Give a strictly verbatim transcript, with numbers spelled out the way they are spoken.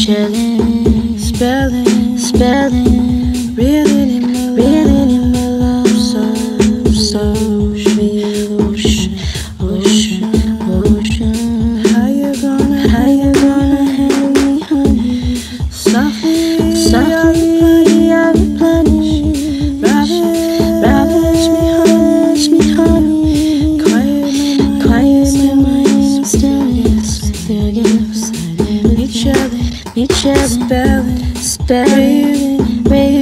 chillin, spillin, spillin, reelin in my reelin in my love, so so ocean, ocean, ocean. How you gonna, how you gonna handle me, honey? Softly, softly, I replenish, ravish, ravish me, ravish me, honey. Quiet my mind, quiet my mind, stillness, stillness. Each other, each other, spellin', spellin', reelin, reelin.